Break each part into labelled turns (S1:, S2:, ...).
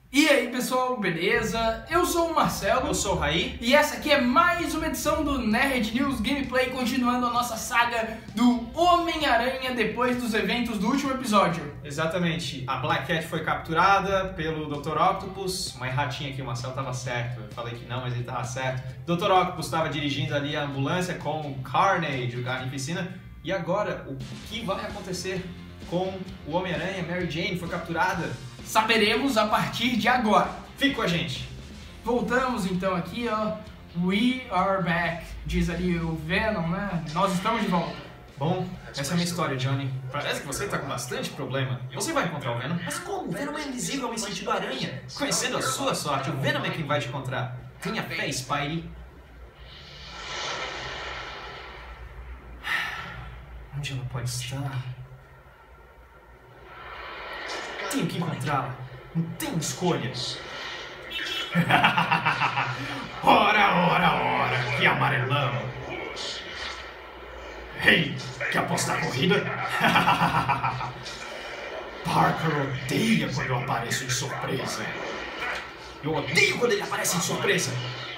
S1: E aí pessoal, beleza? Eu sou o Marcelo.
S2: Eu sou o Raí.
S1: E essa aqui é mais uma edição do Nerd News Gameplay, continuando a nossa saga do Homem-Aranha depois dos eventos do último episódio.
S2: Exatamente. A Black Cat foi capturada pelo Dr. Octopus. Uma erratinha aqui, o Marcelo estava certo. Eu falei que não, mas ele estava certo. Dr. Octopus estava dirigindo ali a ambulância com o Carnage, o Carnificina. E agora, o que vai acontecer com o Homem-Aranha? Mary Jane foi capturada?
S1: Saberemos a partir de agora.
S2: Fique com a gente.
S1: Voltamos então aqui, ó. We are back. Diz ali o Venom, né? Nós estamos de volta.
S2: Bom, essa é a minha história, Johnny. Parece que você está com bastante problema. Você vai encontrar o Venom. Mas como? O Venom é invisível em sentido aranha. Conhecendo a sua sorte, o Venom é quem vai te encontrar. Tenha fé, Spidey. Onde ela pode estar? Tenho que encontrá-la. Não tem escolhas. Ora, que amarelão. Ei, quer apostar a corrida? Parker odeia quando eu apareço de surpresa. Eu odeio quando ele aparece de surpresa.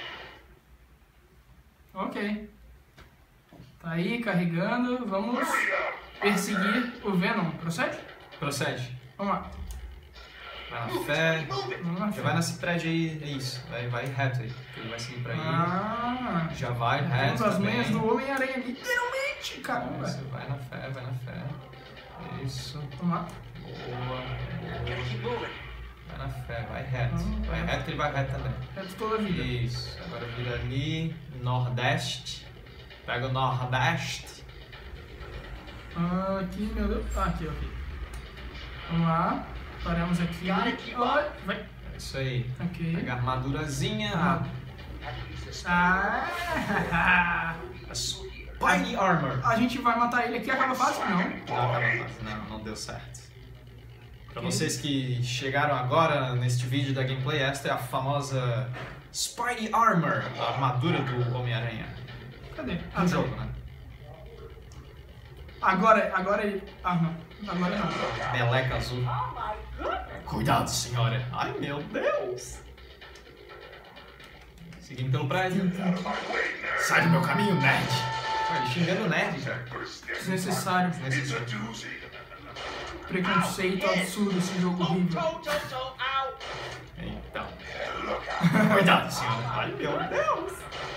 S1: Ok. Tá aí, carregando. Vamos perseguir o Venom. Procede?
S2: Procede.
S1: Vamos lá.
S2: Vai na fé.
S1: Vamos lá.
S2: Já vai nesse prédio aí, é isso. Vai reto aí. Ele vai seguir pra aí.
S1: Ah,
S2: Já vai
S1: temos
S2: reto
S1: as
S2: também.
S1: manhas do Homem-Aranha, literalmente, caramba.
S2: Isso, vai na fé, vai na fé. Isso.
S1: Vamos lá.
S2: Boa. Vai na fé, vai reto. Vai reto que ele vai reto também.
S1: Reto toda a vida.
S2: Isso. Agora vira ali, nordeste. Pega o nordeste.
S1: Aqui, meu Deus. Ah, aqui, ok. Vamos lá. Paramos aqui. Vai.
S2: É isso aí.
S1: Ok.
S2: Pega a armadurazinha. A Spidey Armor.
S1: A gente vai matar ele aqui, acaba fácil? Não.
S2: Não deu certo. Pra vocês que chegaram agora neste vídeo da gameplay, esta é a famosa Spidey Armor, a armadura do Homem-Aranha.
S1: Cadê?
S2: No jogo, né?
S1: Agora ele... Ah, não. Agora não.
S2: Meleca azul. Cuidado, senhora. Ai, meu Deus. Seguindo pelo prédio. Sai do meu caminho, nerd. Ele xingando o nerd, cara.
S1: Desnecessário. Preconceito absurdo esse jogo horrível.
S2: Então. Cuidado, senhora. Ai, meu Deus.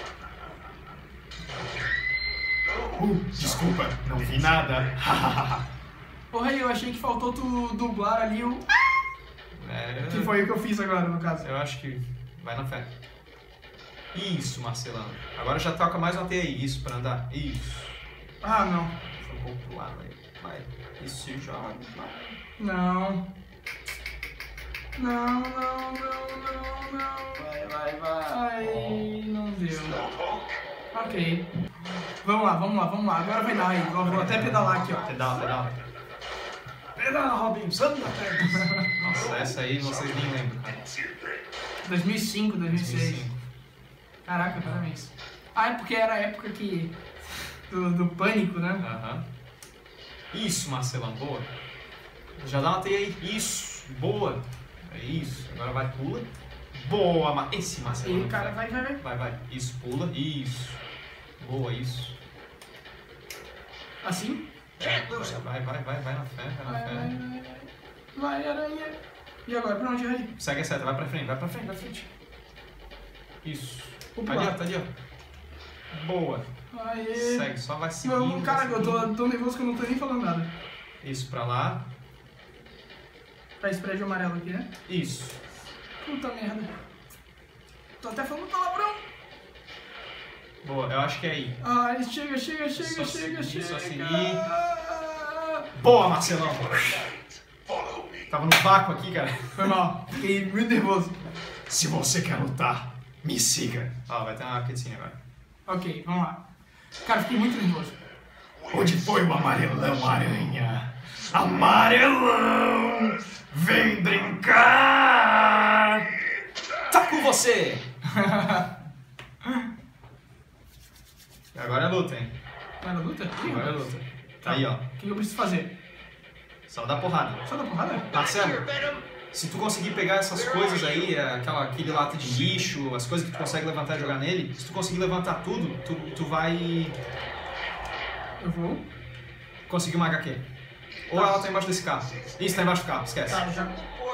S2: Desculpa, não vi nada.
S1: Porra, eu achei que faltou tu dublar ali o... Que foi o que eu fiz agora, no caso.
S2: Eu acho que vai na fé. Isso, Marcelão. Agora já toca mais uma TI. Isso, pra andar. Isso.
S1: Ah, não.
S2: Foi um pouco pro lado aí. Vai. Isso se joga. Vai.
S1: Não. Não. Vai. Não deu. Ok. Vamos lá. Agora vai dar aí. Vou até pedalar aqui, ó.
S2: Pedala. Pedala, Robin. Nossa, essa aí vocês nem lembram, cara.
S1: 2005, 2006. Caraca, parabéns. Ah, é porque era a época que... Do pânico, né?
S2: Aham. Isso, Marcelão. Boa. Já dá uma teia aí. Isso. Boa. É isso. Agora vai, pula. Boa, esse Marcelão.
S1: E o cara vai.
S2: Vai. Isso, pula. Isso. Boa, isso.
S1: Assim?
S2: Vai na fé,
S1: Vai, aranha. E agora, pra onde vai?
S2: Segue a seta, vai pra frente. Isso.
S1: Opa.
S2: Tá ali, ó. Boa.
S1: Aê.
S2: Segue, só vai seguindo.
S1: Caraca, eu tô nervoso que eu não tô nem falando nada.
S2: Isso, pra lá.
S1: Pra esse prédio amarelo aqui, né?
S2: Isso.
S1: Puta merda. Tô até falando palavrão.
S2: Boa, eu acho que é aí.
S1: Ai, chega.
S2: Só seguir. Boa, Marcelão. Tava no vácuo aqui, cara.
S1: Foi mal. Fiquei muito nervoso.
S2: Se você quer lutar, me siga. Ó, vai ter uma cutscene agora.
S1: Ok, vamos lá. Cara, fiquei muito nervoso.
S2: Onde foi o amarelão, aranha? Amarelão! Vem brincar! Tá com você! Agora é luta, hein?
S1: Agora é luta?
S2: Agora é luta.
S1: Tá.
S2: Aí, ó.
S1: O que eu preciso fazer?
S2: Só dá porrada.
S1: Só dá porrada?
S2: Marcelo, Se tu conseguir pegar essas coisas aí, aquele lata de lixo, as coisas que tu consegue levantar e jogar nele, se tu conseguir levantar tudo, tu vai...
S1: Eu vou.
S2: Conseguir uma HQ. Ou ela tá embaixo desse carro. Isso, tá embaixo do carro, esquece.
S1: Tá, já.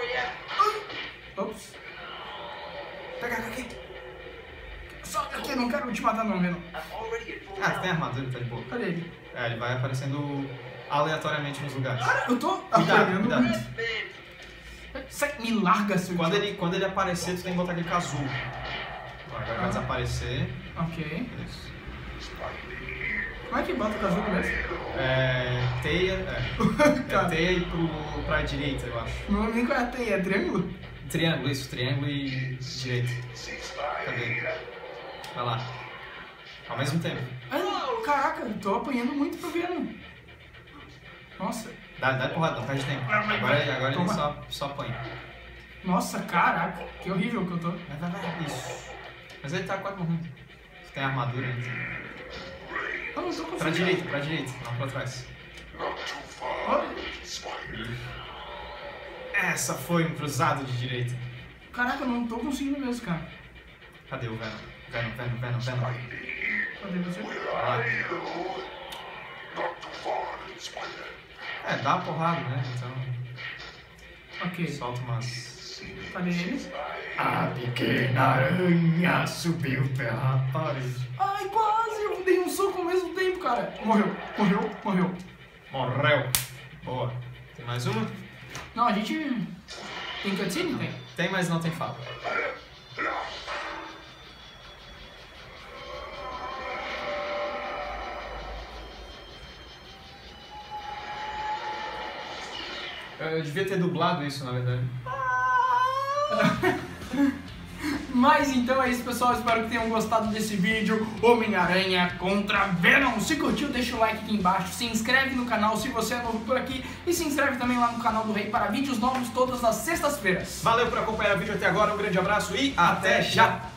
S1: Ops. Pega a HQ. Só HQ, não quero te matar não, Venom.
S2: Ah, tu tem armadura, tá de boa.
S1: Cadê ele?
S2: É, ele vai aparecendo aleatoriamente nos lugares.
S1: Cara, eu tô
S2: Cuidado,
S1: apanhando
S2: cuidado.
S1: muito. Sai, me larga, seu
S2: Quando
S1: idiota.
S2: ele aparecer, tu tem que botar aquele azul. Agora vai desaparecer.
S1: Ok.
S2: Isso.
S1: Como é que bota o casulo mesmo?
S2: Teia.
S1: Tá.
S2: É teia e pra direita, eu acho.
S1: Não lembro nem qual é a teia, é triângulo?
S2: Triângulo, isso, triângulo e direita. Cadê? Vai lá. Ao mesmo tempo.
S1: Ai, caraca, eu tô apanhando muito pro Venom. Nossa.
S2: Dá porrada, não perde tempo. Agora ele
S1: Toma.
S2: só apanha.
S1: Nossa, caraca, que horrível que eu tô.
S2: Vai. Isso. Mas ele tá quase morrendo. Você tem armadura ainda.
S1: Eu não tô conseguindo.
S2: Pra direita, não pra trás.
S1: Olha.
S2: Essa foi um cruzado de direita.
S1: Caraca, eu não tô conseguindo mesmo, cara.
S2: Cadê o Venom? Venom.
S1: Cadê você?
S2: Vai lá. Dá uma porrada, né? Então,
S1: Ok.
S2: solta umas...
S1: Cadê ele?
S2: A pequena aranha subiu pela parede.
S1: Ai, quase! Eu dei um soco ao mesmo tempo, cara. Morreu.
S2: Morreu. Boa. Tem mais uma?
S1: Não, a gente... Tem cutscene? Tem.
S2: Tem, mas não tem fala. Eu devia ter dublado isso, na verdade.
S1: Mas então é isso, pessoal. Espero que tenham gostado desse vídeo. Homem-Aranha contra Venom. Se curtiu, deixa o like aqui embaixo. Se inscreve no canal se você é novo por aqui. E se inscreve também lá no canal do Rei para vídeos novos todas as sextas-feiras.
S2: Valeu por acompanhar o vídeo até agora. Um grande abraço e até já!